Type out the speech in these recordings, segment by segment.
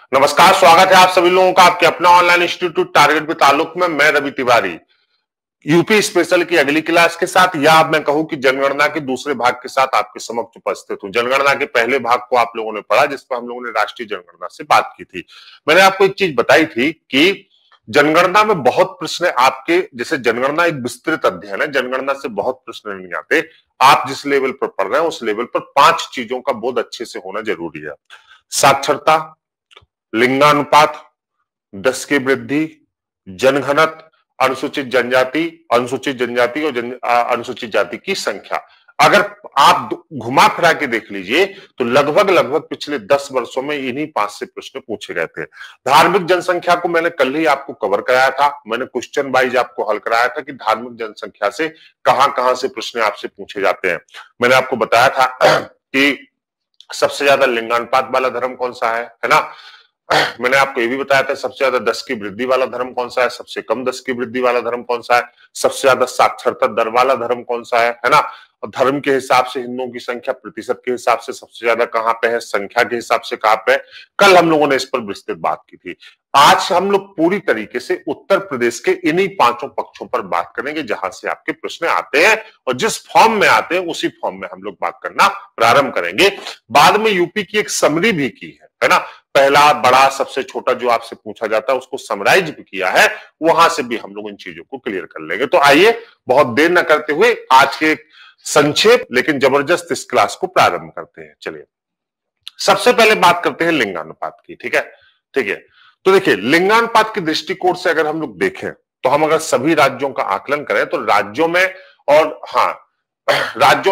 नमस्कार, स्वागत है आप सभी लोगों का आपके अपना ऑनलाइन इंस्टीट्यूट टारगेट के ताल्लुक में। मैं रवि तिवारी यूपी स्पेशल की अगली क्लास के साथ, या अब मैं कहूं कि जनगणना के दूसरे भाग के साथ आपके समक्ष उपस्थित हूं। जनगणना के पहले भाग को आप लोगों ने पढ़ा, जिसमें हम लोगों ने राष्ट्रीय जनगणना से बात की थी। मैंने आपको एक चीज बताई थी कि जनगणना में बहुत प्रश्न आपके, जैसे जनगणना एक विस्तृत अध्ययन है, जनगणना से बहुत प्रश्न नहीं आते। आप जिस लेवल पर पढ़ रहे हैं उस लेवल पर 5 चीजों का बोध अच्छे से होना जरूरी है। साक्षरता, लिंगानुपात, 10 की वृद्धि, जनघनत्व, अनुसूचित जनजाति और अनुसूचित जाति की संख्या। अगर आप घुमा फिरा के देख लीजिए तो लगभग पिछले 10 वर्षों में इन्हीं 5 से प्रश्न पूछे गए थे। धार्मिक जनसंख्या को मैंने कल ही आपको कवर कराया था। मैंने क्वेश्चन वाइज आपको हल कराया था कि धार्मिक जनसंख्या से कहां से प्रश्न आपसे पूछे जाते हैं। मैंने आपको बताया था कि सबसे ज्यादा लिंगानुपात वाला धर्म कौन सा है ना। मैंने आपको ये भी बताया था सबसे ज्यादा 10 की वृद्धि वाला धर्म कौन सा है, सबसे कम 10 की वृद्धि वाला धर्म कौन सा है, सबसे ज्यादा साक्षरता दर वाला धर्म कौन सा है ना। और धर्म के हिसाब से हिंदुओं की संख्या प्रतिशत के हिसाब से सबसे ज्यादा कहां पे है, संख्या के हिसाब से कहां पे है। कल हम लोगों ने इस पर विस्तृत बात की थी। आज हम लोग पूरी तरीके से उत्तर प्रदेश के इन्हीं 5 पक्षों पर बात करेंगे जहां से आपके प्रश्न आते हैं, और जिस फॉर्म में आते हैं उसी फॉर्म में हम लोग बात करना प्रारंभ करेंगे। बाद में यूपी की एक समरी भी की है ना। पहला, बड़ा, सबसे छोटा जो आपसे पूछा जाता है उसको समराइज भी किया है, वहां से भी हम लोग इन चीजों को क्लियर कर लेंगे। तो आइए बहुत देर न करते हुए आज के संक्षेप लेकिन जबरदस्त इस क्लास को प्रारंभ करते हैं। चलिए सबसे पहले बात करते हैं लिंगानुपात की। ठीक है। तो देखिए, लिंगानुपात के दृष्टिकोण से अगर हम लोग देखें तो हम अगर सभी राज्यों का आकलन करें तो राज्यों में, और राज्यों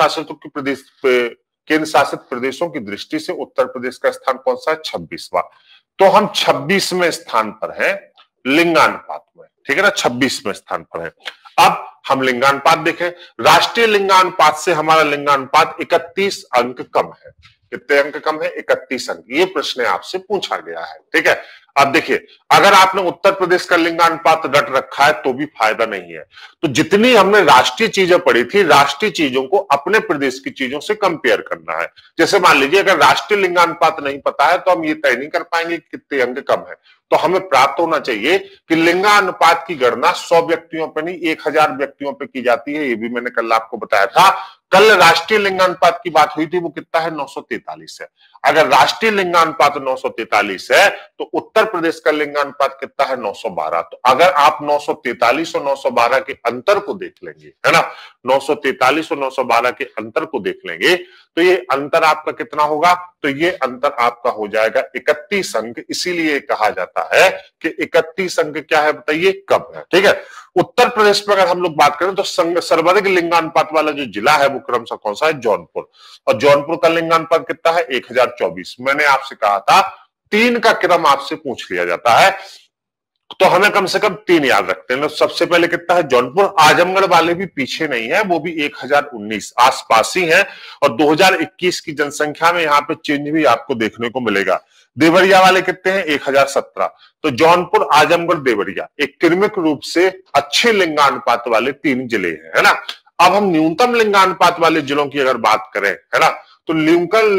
केंद्र शासित प्रदेशों की दृष्टि से उत्तर प्रदेश का स्थान कौन सा है, 26वां। तो हम 26वें स्थान पर हैं लिंगानुपात में। ठीक है ना, 26वें स्थान पर है। अब हम लिंगानुपात देखें, राष्ट्रीय लिंगानुपात से हमारा लिंगानुपात 31 अंक कम है। कितने अंक कम है, 31 अंक। ये प्रश्न आपसे पूछा गया है। ठीक है। अब देखिए, अगर आपने उत्तर प्रदेश का लिंगानुपात रट रखा है तो भी फायदा नहीं है। तो जितनी हमने राष्ट्रीय चीजें पढ़ी थी, राष्ट्रीय चीजों को अपने प्रदेश की चीजों से कंपेयर करना है। जैसे मान लीजिए अगर राष्ट्रीय लिंगानुपात नहीं पता है तो हम ये तय नहीं कर पाएंगे कि कितने अंक कम है। तो हमें प्राप्त होना चाहिए कि लिंगानुपात की गणना 100 व्यक्तियों पर नहीं 1000 व्यक्तियों पर की जाती है। ये भी मैंने कल आपको बताया था। कल राष्ट्रीय लिंगानुपात की बात हुई थी, वो कितना है, 943 है। अगर राष्ट्रीय लिंगानुपात 943 है तो उत्तर प्रदेश का लिंगानुपात कितना है, 912। तो अगर आप 943 और 912 के अंतर को देख लेंगे, है ना, 943 और 912 के अंतर को देख लेंगे तो ये अंतर आपका कितना होगा, तो ये अंतर आपका हो जाएगा 31 अंक। इसीलिए कहा जाता है कि 31 अंक क्या है बताइए, कम है। ठीक है। उत्तर प्रदेश में अगर हम लोग बात करें तो सर्वाधिक लिंगानुपात वाला जो जिला है वो क्रमशः कौन सा है, जौनपुर। और जौनपुर का लिंगानुपात कितना है, 1024। मैंने आपसे कहा था 3 का क्रम आपसे पूछ लिया जाता है तो हमें कम से कम 3 याद रखते हैं। सबसे पहले कितना है, जौनपुर। आजमगढ़ वाले भी पीछे नहीं है, वो भी 1019 आसपास ही है। और 2021 की जनसंख्या में यहाँ पे चेंज भी आपको देखने को मिलेगा। देवरिया वाले कितने हैं, 1017। तो जौनपुर, आजमगढ़, देवरिया एक क्रमिक रूप से अच्छे लिंगानुपात वाले 3 जिले हैं, है ना। अब हम न्यूनतम लिंगानुपात वाले जिलों की अगर बात करें, है ना, तो न्यूनतम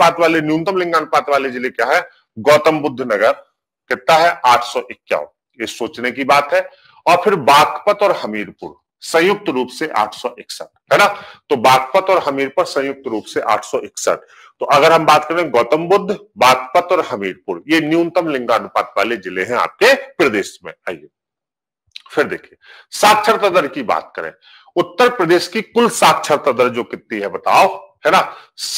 लिंगानुपात वाले जिले क्या है, गौतम बुद्ध नगर कितना है, 851। ये सोचने की बात है। और फिर बागपत और हमीरपुर संयुक्त रूप से 861, है ना। तो बागपत और हमीरपुर संयुक्त रूप से 861। तो अगर हम बात करें गौतम बुद्ध, बागपत और हमीरपुर, ये न्यूनतम लिंगानुपात वाले जिले हैं आपके प्रदेश में। आइए फिर देखिए, साक्षरता दर की बात करें। उत्तर प्रदेश की कुल साक्षरता दर जो कितनी है बताओ, है ना,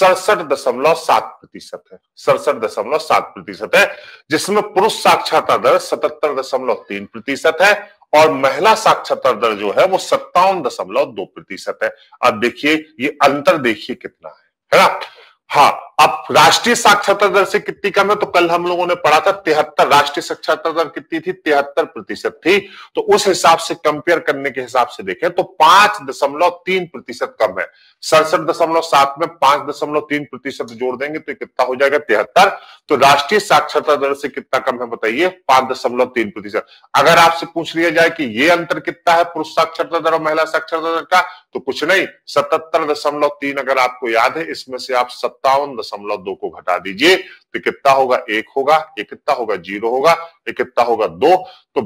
67.7% है। 67.7% है, जिसमें पुरुष साक्षरता दर 77.3% है और महिला साक्षरता दर जो है वो 57.2% है। अब देखिए ये अंतर देखिए कितना है ना। हाँ, अब राष्ट्रीय साक्षरता दर से कितनी कम है, तो कल हम लोगों ने पढ़ा था 73। राष्ट्रीय साक्षरता दर कितनी थी, 73% थी। तो उस हिसाब से कंपेयर करने के हिसाब से देखें तो 5.3% कम है। 67.7 में 5.3% जोड़ देंगे तो कितना हो जाएगा, 73। तो राष्ट्रीय साक्षरता दर से कितना कम है बताइए, 5.3%। अगर आपसे पूछ लिया जाए कि ये अंतर कितना है पुरुष साक्षरता दर और महिला साक्षरता दर का, तो कुछ नहीं, 77.3। अगर आपको याद है इसमें से आप 57.2 को घटा दीजिए तो कितना होगा, 1 होगा, ये कितना होगा, 0 होगा, ये कितना होगा, 2। तो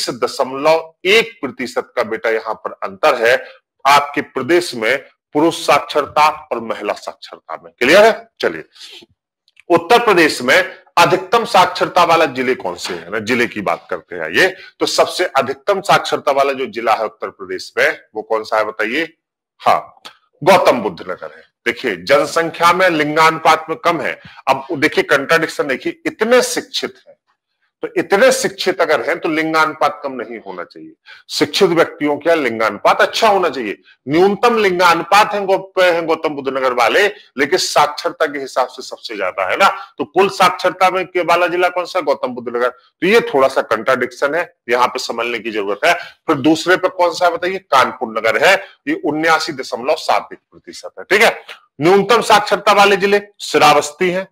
20.1% का बेटा यहां पर अंतर है आपके प्रदेश में पुरुष साक्षरता और महिला साक्षरता में। क्लियर है? चलिए, उत्तर प्रदेश में अधिकतम साक्षरता वाला जिले कौन से है ना, जिले की बात करते हैं ये। तो सबसे अधिकतम साक्षरता वाला जो जिला है उत्तर प्रदेश में वो कौन सा है बताइए? हाँ, गौतम बुद्ध नगर है। देखिए, जनसंख्या में लिंगानुपात में कम है। अब देखिए कंट्राडिक्शन, देखिए इतने शिक्षित हैं, तो इतने शिक्षित अगर हैं तो लिंगानुपात कम नहीं होना चाहिए। शिक्षित व्यक्तियों का लिंगानुपात अच्छा होना चाहिए। न्यूनतम लिंगानुपात है गौतम बुद्ध नगर वाले, लेकिन साक्षरता के हिसाब से सबसे ज्यादा है ना। तो कुल साक्षरता में के वाला जिला कौन सा? गौतम बुद्ध नगर। तो ये थोड़ा सा कंट्राडिक्शन है, यहाँ पे समझने की जरूरत है। फिर दूसरे पे कौन सा है बताइए? कानपुर नगर है, ये 79.71% है। ठीक है। न्यूनतम साक्षरता वाले जिले श्रावस्ती है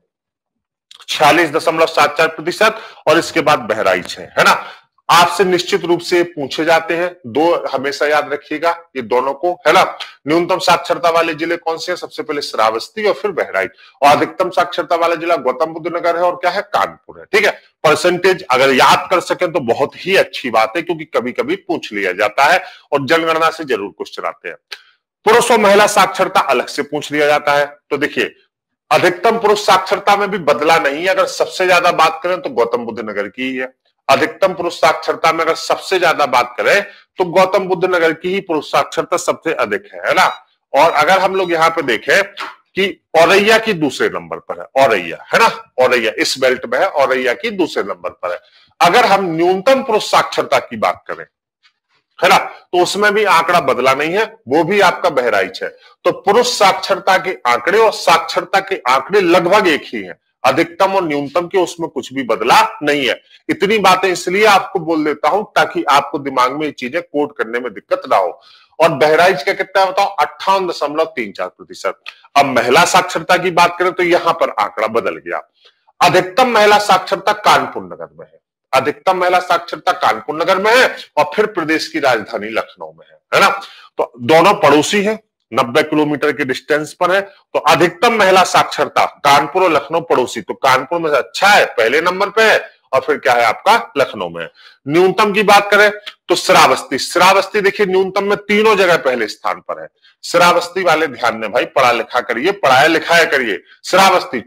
46.74%, और इसके बाद बहराइच है ना। आपसे निश्चित रूप से पूछे जाते हैं, दो हमेशा याद रखिएगा ये दोनों को, है ना। न्यूनतम साक्षरता वाले जिले कौन से हैं? सबसे पहले श्रावस्ती और फिर बहराइच, और अधिकतम साक्षरता वाला जिला गौतम बुद्ध नगर है और क्या है? कानपुर है। ठीक है। परसेंटेज अगर याद कर सके तो बहुत ही अच्छी बात है, क्योंकि कभी कभी पूछ लिया जाता है और जनगणना से जरूर क्वेश्चन आते हैं। पुरुष और महिला साक्षरता अलग से पूछ लिया जाता है। तो देखिए, अधिकतम पुरुष साक्षरता में भी बदला नहीं है। अगर सबसे ज्यादा बात करें तो गौतम बुद्ध नगर की ही है। अधिकतम पुरुष साक्षरता में अगर सबसे ज्यादा बात करें तो गौतम बुद्ध नगर की ही पुरुष साक्षरता सबसे अधिक है ना। और अगर हम लोग यहाँ पे देखें कि औरैया की दूसरे नंबर पर है, औरैया है ना, औरैया इस बेल्ट में है, औरैया की दूसरे नंबर पर है। अगर हम न्यूनतम पुरुष साक्षरता की बात करें, है ना, तो उसमें भी आंकड़ा बदला नहीं है, वो भी आपका बहराइच है। तो पुरुष साक्षरता के आंकड़े और साक्षरता के आंकड़े लगभग एक ही हैं, अधिकतम और न्यूनतम के उसमें कुछ भी बदला नहीं है। इतनी बातें इसलिए आपको बोल देता हूं ताकि आपको दिमाग में ये चीजें कोड करने में दिक्कत ना हो। और बहराइच का कितना है बताओ? 58.34%। अब महिला साक्षरता की बात करें तो यहां पर आंकड़ा बदल गया। अधिकतम महिला साक्षरता कानपुर नगर में है, अधिकतम महिला साक्षरता कानपुर नगर में है, और फिर प्रदेश की राजधानी लखनऊ में है ना। तो दोनों पड़ोसी हैं, 90 किलोमीटर के डिस्टेंस पर है। तो अधिकतम महिला साक्षरता कानपुर और लखनऊ पड़ोसी, तो कानपुर में अच्छा है, पहले नंबर पे है, और फिर क्या है आपका? लखनऊ में। न्यूनतम की बात करें तो श्रावस्ती, श्रावस्ती देखिए न्यूनतम में तीनों जगह पहले स्थान पर है। श्रावस्ती वाले ध्यान दें भाई, पढ़ा लिखा करिए, पढ़ाया लिखाया करिए। श्रावस्ती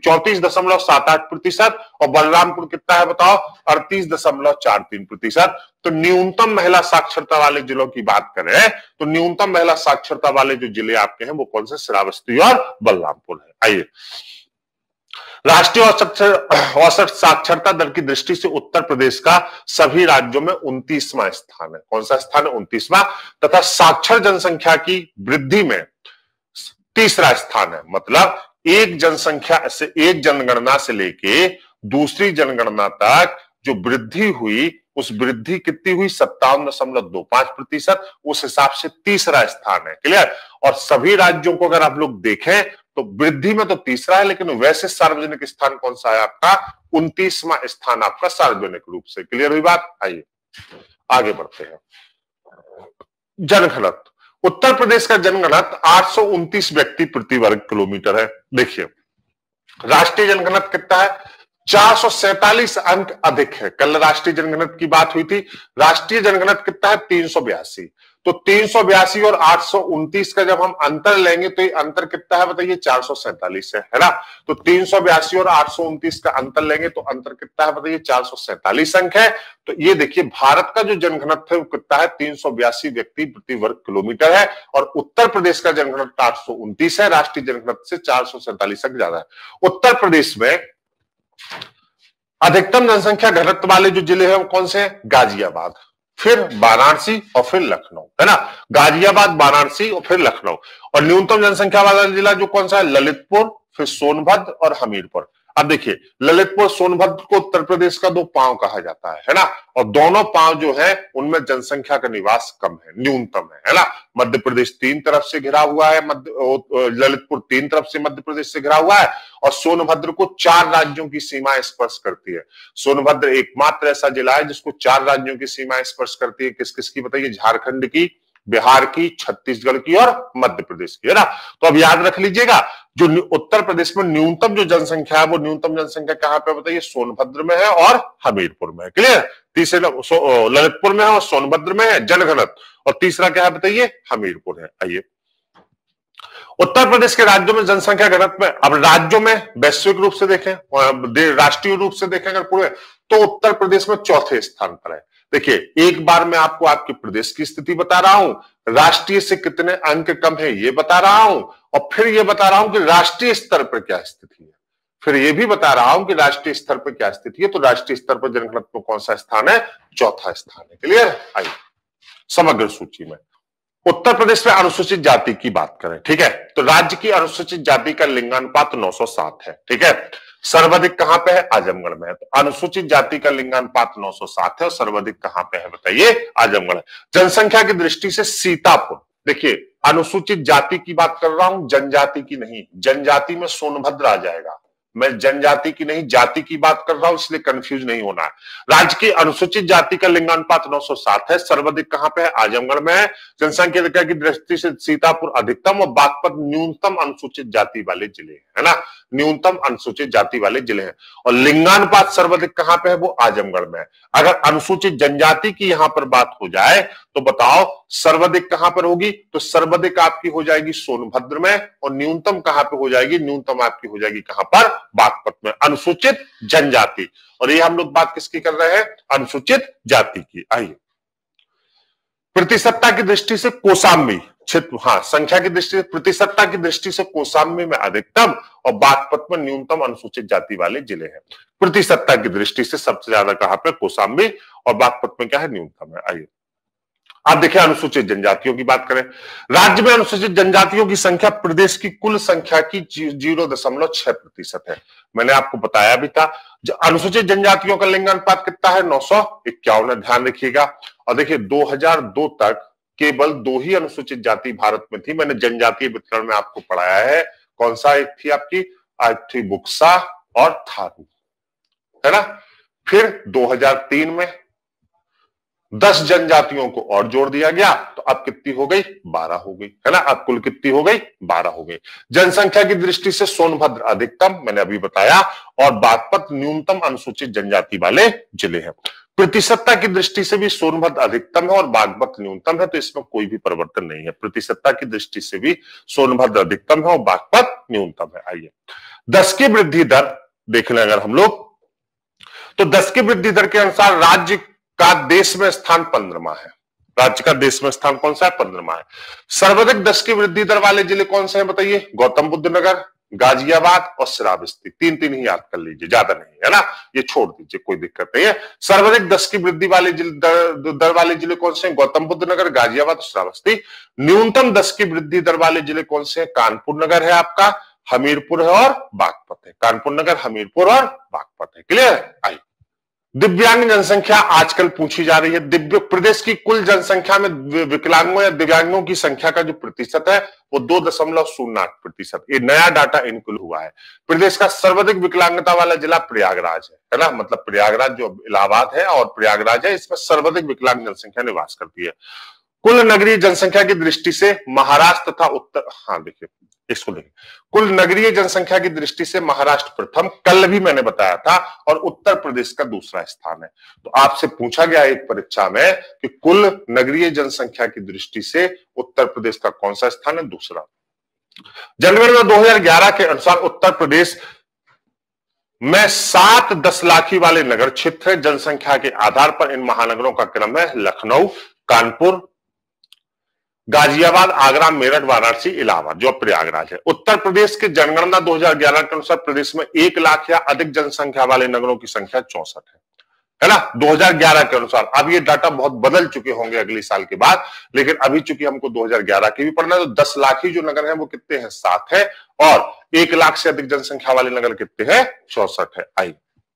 34.78% और बलरामपुर कितना है बताओ? 38.43%। तो न्यूनतम महिला साक्षरता वाले जिलों की बात करें तो न्यूनतम महिला साक्षरता वाले जो जिले आपके हैं वो कौन से? श्रावस्ती और बलरामपुर है। आइए, राष्ट्रीय औसत साक्षरता दर की दृष्टि से उत्तर प्रदेश का सभी राज्यों में 29वां स्थान है। कौन सा स्थान है? 29वां। तथा साक्षर जनसंख्या की वृद्धि में तीसरा स्थान है। मतलब एक जनसंख्या से, एक जनगणना से लेके दूसरी जनगणना तक जो वृद्धि हुई, उस वृद्धि कितनी हुई? 57.25%। उस हिसाब से तीसरा स्थान है। क्लियर? और सभी राज्यों को अगर आप लोग देखें तो वृद्धि में तो तीसरा है, लेकिन वैसे सार्वजनिक स्थान कौन सा है आपका? 29वां स्थान आपका सार्वजनिक रूप से। क्लियर हुई बात? आइए आगे बढ़ते हैं। जनघनत्व, उत्तर प्रदेश का जनघनत्व 829 व्यक्ति प्रति वर्ग किलोमीटर है। देखिए, राष्ट्रीय जनघनत्व कितना है? 447 अंक अधिक है। कल राष्ट्रीय जनगणना की बात हुई थी, राष्ट्रीय जनगणना कितना है? 382। तो 382 और 829 का जब हम अंतर लेंगे तो ये अंतर कितना है बताइए? 447 है ना। तो 382 और 829 का अंतर लेंगे तो अंतर कितना है बताइए? 447 अंक है। तो ये देखिए, भारत का जो जनघनत्व है वो कितना है? 382 व्यक्ति प्रति वर्ग किलोमीटर है, और उत्तर प्रदेश का जनघनत्व 829 है, राष्ट्रीय जनघनत्व से 447 अंक ज्यादा है। उत्तर प्रदेश में अधिकतम जनसंख्या घनत्व वाले जो जिले हैं वो कौन से हैं? गाजियाबाद, फिर वाराणसी और फिर लखनऊ, है ना। गाजियाबाद, वाराणसी और फिर लखनऊ। और न्यूनतम जनसंख्या वाला जिला जो कौन सा है? ललितपुर, फिर सोनभद्र और हमीरपुर। अब देखिए, ललितपुर सोनभद्र को उत्तर प्रदेश का दो पांव कहा जाता है ना। और दोनों पांव जो है उनमें जनसंख्या का निवास कम है, न्यूनतम है ना। मध्य प्रदेश 3 तरफ से घिरा हुआ है, ललितपुर 3 तरफ से मध्य प्रदेश से घिरा हुआ है, और सोनभद्र को 4 राज्यों की सीमा स्पर्श करती है। सोनभद्र एकमात्र ऐसा जिला है जिसको 4 राज्यों की सीमा स्पर्श करती है। किस किस की बताइए? झारखंड की, बिहार की, छत्तीसगढ़ की और मध्य प्रदेश की, है ना। तो अब याद रख लीजिएगा, जो उत्तर प्रदेश में न्यूनतम जो जनसंख्या है, वो न्यूनतम जनसंख्या कहां पे बताइए? सोनभद्र में है और हमीरपुर में है। क्लियर? तीसरे ललितपुर में है और सोनभद्र में है जनघनत्व, और तीसरा क्या है बताइए? हमीरपुर है। आइए, उत्तर प्रदेश के राज्यों में जनसंख्या घनत्व में, अब राज्यों में वैश्विक रूप से देखें, राष्ट्रीय रूप से देखें अगर पूरे, तो उत्तर प्रदेश में चौथे स्थान पर है। देखिए, एक बार मैं आपको आपके प्रदेश की स्थिति बता रहा हूं, राष्ट्रीय से कितने अंक कम है ये बता रहा हूं, और फिर ये बता रहा हूं कि राष्ट्रीय स्तर पर क्या स्थिति है, फिर ये भी बता रहा हूं कि राष्ट्रीय स्तर पर क्या स्थिति है। तो राष्ट्रीय स्तर पर जनघनत्व में कौन सा स्थान है? चौथा स्थान है। क्लियर? आइए समग्र सूची में उत्तर प्रदेश में अनुसूचित जाति की बात करें, ठीक है, तो राज्य की अनुसूचित जाति का लिंगानुपात 907 है। ठीक है, सर्वाधिक कहां पे है? आजमगढ़ में है। तो अनुसूचित जाति का लिंगानुपात 907 है और सर्वाधिक कहां पे है बताइए? आजमगढ़। जनसंख्या की दृष्टि से सीतापुर, देखिए अनुसूचित जाति की बात कर रहा हूं, जनजाति की नहीं। जनजाति में सोनभद्र आ जाएगा, मैं जनजाति की नहीं जाति की बात कर रहा हूं, इसलिए कंफ्यूज नहीं होना है। राज्य की अनुसूचित जाति का लिंगानुपात 907 है, सर्वाधिक कहां पे है? आजमगढ़ में है। जनसंख्या की दृष्टि से सीतापुर अधिकतम और बागपत न्यूनतम अनुसूचित जाति वाले जिले हैं, है ना, न्यूनतम अनुसूचित जाति वाले जिले हैं। और लिंगानुपात सर्वाधिक कहां पे है? वो आजमगढ़ में है। अगर अनुसूचित जनजाति की यहां पर बात हो जाए तो बताओ सर्वाधिक कहां पर होगी? तो सर्वाधिक आपकी हो जाएगी सोनभद्र में, और न्यूनतम कहां पे हो जाएगी? न्यूनतम आपकी हो जाएगी कहां पर? बागपत में। अनुसूचित जनजाति, और ये हम लोग बात किसकी कर रहे हैं? अनुसूचित जाति की। आइए, प्रतिशतता की दृष्टि से कौशाम्बी क्षेत्र, हाँ, संख्या की दृष्टि से, प्रतिशतता की दृष्टि से कौशाम्बी में अधिकतम और बागपत में न्यूनतम अनुसूचित जाति वाले जिले हैं। प्रतिशतता की दृष्टि से सबसे ज्यादा कहां पे? कौशाम्बी, और बागपत में क्या है? न्यूनतम है। आइए आप देखिए अनुसूचित जनजातियों की बात करें, राज्य में अनुसूचित जनजातियों की संख्या प्रदेश की कुल संख्या की 0.6% है। मैंने आपको बताया भी था, अनुसूचित जनजातियों का लिंगानुपात कितना है? 951 है, ध्यान रखिएगा। और देखिए 2002 तक केवल 2 ही अनुसूचित जाति भारत में थी। मैंने जनजातीय वितरण में आपको पढ़ाया है, कौन सा? एक थी आपकी, आज थी बुक्सा और थारू, है ना। फिर 2003 में 10 जनजातियों को और जोड़ दिया गया, तो अब कितनी हो गई? 12 हो गई, है ना। अब कुल कितनी हो गई? 12 हो गई। जनसंख्या की दृष्टि से सोनभद्र अधिकतम, मैंने अभी बताया, और बागपत न्यूनतम अनुसूचित जनजाति वाले जिले हैं। प्रतिशतता की दृष्टि से भी सोनभद्र अधिकतम है और बागपत न्यूनतम है, तो इसमें कोई भी परिवर्तन नहीं है। प्रतिशतता की दृष्टि से भी सोनभद्र अधिकतम है और बागपत न्यूनतम है। आइए 10 की वृद्धि दर देख लें अगर हम लोग, तो 10 की वृद्धि दर के अनुसार राज्य का देश में स्थान 15वां है। राज्य का देश में स्थान कौन सा है? 15वां है। सर्वाधिक 10 की वृद्धि दर वाले जिले कौन से हैं बताइए? गौतम बुद्ध नगर, गाजियाबाद और श्रावस्ती। 3 ही याद कर लीजिए, ज्यादा नहीं, है ना, ये छोड़ दीजिए, कोई दिक्कत नहीं है। सर्वाधिक 10 की वृद्धि वाले दर वाले जिले कौन से हैं? गौतम बुद्ध नगर, गाजियाबाद और श्रावस्ती। न्यूनतम 10 की वृद्धि दर वाले जिले कौन से हैं? कानपुर नगर है आपका, हमीरपुर है और बागपत है। कानपुर नगर, हमीरपुर और बागपत है। क्लियर? आइए दिव्यांग जनसंख्या आजकल पूछी जा रही है। दिव्य प्रदेश की कुल जनसंख्या में विकलांगों या दिव्यांगों की संख्या का जो प्रतिशत है वो 2.08%। ये नया डाटा इनक्लूड हुआ है। प्रदेश का सर्वाधिक विकलांगता वाला जिला प्रयागराज है ना, मतलब प्रयागराज जो इलाहाबाद है और प्रयागराज है, इसमें सर्वाधिक विकलांग जनसंख्या निवास करती है। कुल नगरीय जनसंख्या की दृष्टि से महाराष्ट्र तथा उत्तर, हाँ देखिए इसको देखिए, कुल नगरीय जनसंख्या की दृष्टि से महाराष्ट्र प्रथम, कल भी मैंने बताया था, और उत्तर प्रदेश का दूसरा स्थान है। तो आपसे पूछा गया एक परीक्षा में कि कुल नगरीय जनसंख्या की दृष्टि से उत्तर प्रदेश का कौन सा स्थान है? दूसरा। जनगणना 2011 के अनुसार उत्तर प्रदेश में 7 10 लाखी वाले नगर क्षेत्र है। जनसंख्या के आधार पर इन महानगरों का क्रम है लखनऊ, कानपुर, गाजियाबाद, आगरा, मेरठ, वाराणसी, इलाहाबाद, जो प्रयागराज है। उत्तर प्रदेश के जनगणना 2011 के अनुसार प्रदेश में 1 लाख या अधिक जनसंख्या वाले नगरों की संख्या 64 है ना, 2011 के अनुसार। अब ये डाटा बहुत बदल चुके होंगे अगले साल के बाद, लेकिन अभी चूंकि हमको 2011 की भी पढ़ना है, तो 10 लाख ही जो नगर है वो कितने हैं? 7 है, और 1 लाख से अधिक जनसंख्या वाले नगर कितने हैं? 64 है। आइए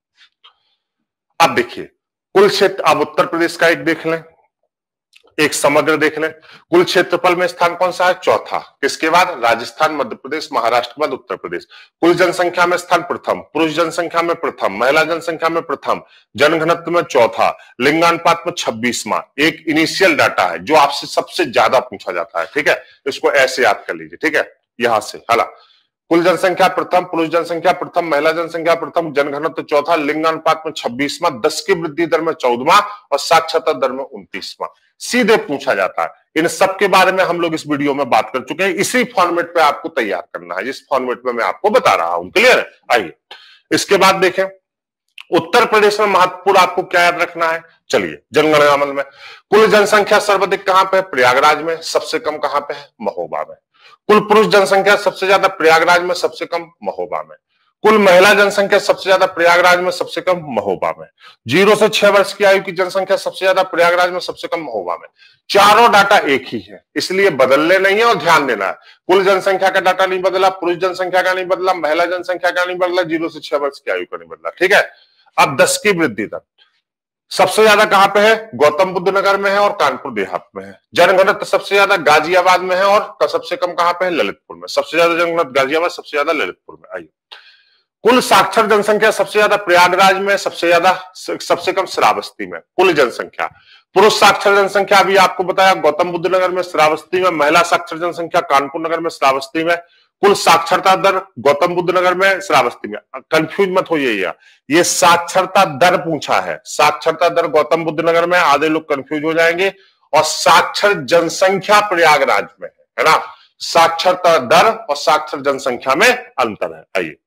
अब देखिए कुल क्षेत्र, अब उत्तर प्रदेश का एक देख लें, एक समग्र देख लें। कुल क्षेत्रफल में स्थान कौन सा है? चौथा। किसके बाद? राजस्थान, मध्य प्रदेश, महाराष्ट्र के बाद उत्तर प्रदेश। कुल जनसंख्या में स्थान प्रथम, पुरुष जनसंख्या में प्रथम, महिला जनसंख्या में प्रथम, जनघनत्व में चौथा, लिंगानुपात में 26वां। एक इनिशियल डाटा है जो आपसे सबसे ज्यादा पूछा जाता है, ठीक है, इसको ऐसे याद कर लीजिए, ठीक है, यहां से हाला कुल जनसंख्या प्रथम, पुरुष जनसंख्या प्रथम, महिला जनसंख्या प्रथम, जनघनत्व चौथा, लिंगानुपात में 26वां, 10 की वृद्धि दर में 14वां और साक्षरता दर में 29वां। सीधे पूछा जाता है। इन सब के बारे में हम लोग इस वीडियो में बात कर चुके हैं। इसी फॉर्मेट पे आपको तैयार करना है, जिस फॉर्मेट में मैं आपको बता रहा हूं। क्लियर है? आइए इसके बाद देखें, उत्तर प्रदेश में महत्वपूर्ण आपको क्या याद रखना है। चलिए जनगणना अमल में कुल जनसंख्या सर्वाधिक कहां पे है? प्रयागराज में। सबसे कम कहां पे है? महोबा में। कुल पुरुष जनसंख्या सबसे ज्यादा प्रयागराज में, सबसे कम महोबा में। कुल महिला जनसंख्या सबसे ज्यादा प्रयागराज में, सबसे कम महोबा में। 0 से 6 वर्ष की आयु की जनसंख्या सबसे ज्यादा प्रयागराज में, सबसे कम महोबा में। चारों डाटा एक ही है, इसलिए बदलने नहीं है और ध्यान देना है। कुल जनसंख्या का डाटा नहीं बदला, पुरुष जनसंख्या का नहीं बदला, महिला जनसंख्या का नहीं बदला, 0 से 6 वर्ष की आयु का नहीं बदला। ठीक है। अब 10 की वृद्धि दर सबसे ज्यादा कहां पे है? गौतम बुद्ध नगर में है और कानपुर देहात में है। जनघनत्व सबसे ज्यादा गाजियाबाद में है और सबसे कम कहां पे है? ललितपुर में। सबसे ज्यादा जनघनत्व गाजियाबाद, सबसे ज्यादा ललितपुर में। आइए, कुल साक्षर जनसंख्या सबसे ज्यादा प्रयागराज में, सबसे कम श्रावस्ती में। कुल जनसंख्या पुरुष साक्षर जनसंख्या अभी आपको बताया गौतम बुद्ध नगर में, श्रावस्ती में। महिला साक्षर जनसंख्या कानपुर नगर में, श्रावस्ती में। कुल साक्षरता दर गौतम बुद्ध नगर में, श्रावस्ती में। कंफ्यूज मत होइए, ये साक्षरता दर पूछा है। साक्षरता दर गौतम बुद्ध नगर में, आधे लोग कंफ्यूज हो जाएंगे। और साक्षर जनसंख्या प्रयागराज में है ना। साक्षरता दर और साक्षर जनसंख्या में अंतर है। आइए,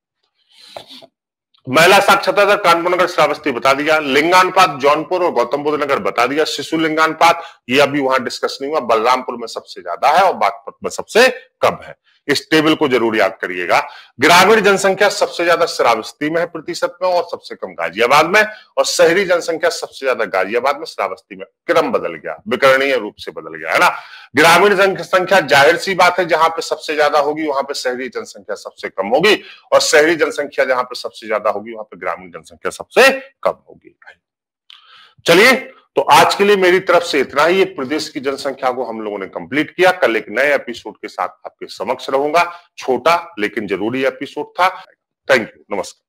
महिला साक्षरता दर कानपुर नगर श्रावस्ती बता दिया। लिंगानुपात जौनपुर और गौतम बुद्ध नगर बता दिया। शिशु लिंगानुपात ये अभी वहां डिस्कस नहीं हुआ, बलरामपुर में सबसे ज्यादा है और बागपत में सबसे कम है। इस टेबल को जरूर याद करिएगा। ग्रामीण जनसंख्या सबसे ज्यादा श्रावस्ती में है प्रतिशत में और सबसे कम गाजियाबाद में। और शहरी जनसंख्या सबसे ज्यादा गाजियाबाद में, श्रावस्ती में। क्रम बदल गया, विकरणीय रूप से बदल गया है ना। ग्रामीण जनसंख्या जाहिर सी बात है जहां पे सबसे ज्यादा होगी वहां पे शहरी जनसंख्या सबसे कम होगी, और शहरी जनसंख्या जहां पे सबसे ज्यादा होगी वहां पे ग्रामीण जनसंख्या सबसे कम होगी। चलिए, तो आज के लिए मेरी तरफ से इतना ही। प्रदेश की जनसंख्या को हम लोगों ने कंप्लीट किया। कल एक नए एपिसोड के साथ आपके समक्ष रहूंगा। छोटा लेकिन जरूरी एपिसोड था। थैंक यू, नमस्कार।